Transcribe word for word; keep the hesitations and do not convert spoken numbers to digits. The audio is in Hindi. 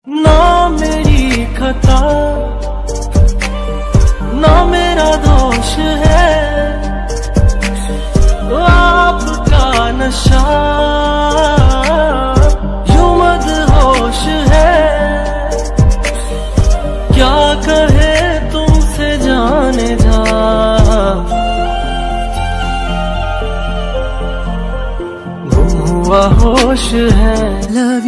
ना मेरी खता ना मेरा दोष है, आपका नशा यूं मदहोश है। क्या कहे तुमसे जाने जा, गुम हुआ होश है।